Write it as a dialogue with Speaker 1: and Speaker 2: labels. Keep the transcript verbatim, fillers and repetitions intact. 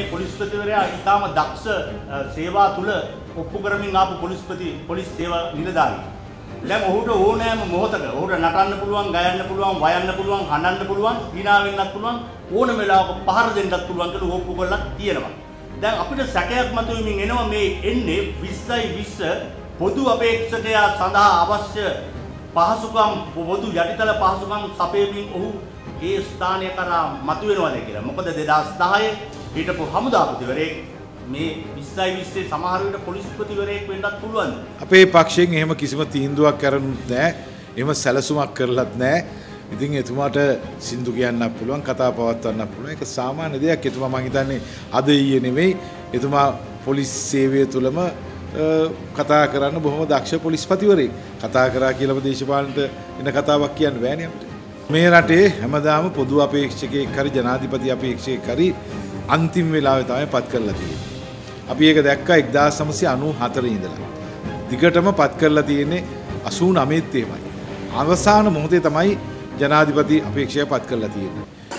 Speaker 1: පොලිස්පතිවරයා ඉතාම දක්ෂ සේවා තුල ඔප්පු කරමින් ආපු පොලිස්පති පොලිස් සේවා නිලධාරී. දැන් ඔහුට ඕනෑම මොහොතක ඔහුට නටන්න පුළුවන්, ගයන්න පුළුවන්, වයන්න පුළුවන්, හඬන්න පුළුවන්, hina වෙන්නත් පුළුවන්, ඕන වෙලාවක පහර දෙන්නත් පුළුවන් කියලා ඔප්පු කරලා තියෙනවා. දැන් අපිට සැකයක් මතුවෙමින් එනවා මේ එන්නේ විස්සයි විස්ස පොදු අපේක්ෂකයා සඳහා අවශ්‍ය පහසුකම් පොදු යටිතල පහසුකම් සපයමින් ඔහු ඒ ස්ථානය කරා මතුවෙනවාද කියලා. මොකද දෙදහස් දහය හිටපු හමුදාපතිවරයෙක් මේ විස්සයි විස්සේ සමහර විට පොලිස්පතිවරයෙක් වෙන්නත් පුළුවන්.
Speaker 2: අපේ පක්ෂයෙන් එහෙම කිසිම තීන්දුවක් කරනුත් නැහැ. එහෙම සැලසුමක් කරලත් නැහැ. ඉතින් එතුමාට සින්දු කියන්නත් පුළුවන්, කතා පවත්වන්නත් පුළුවන්. ඒක සාමාන්‍ය දෙයක්. එතුමා මම හිතන්නේ අද ඊයේ නෙමෙයි. එතුමා පොලිස් සේවය තුලම කතා කරන්න බොහොම දක්ෂ පොලිස්පතිවරයෙක්. කතා කරා කියලාම දේශපාලනට එන කතාවක් කියන්න බෑනේ අපිට. මේ රටේ හැමදාම පොදු අපේක්ෂකයෙක් හරි ජනාධිපති අපේක්ෂකයෙක් හරි අන්තිම වෙලාවේ තමයි පත් කරලා තියෙන්නේ. අපි ඒක දැක්කා එක්දාස් නවසිය අනූ හතරේ ඉඳලා. දිගටම පත් කරලා තියෙන්නේ අසූ නවයේත් එහෙමයි. අවසාන මොහොතේ තමයි ජනාධිපති අපේක්ෂකයා පත් කරලා තියෙන්නේ.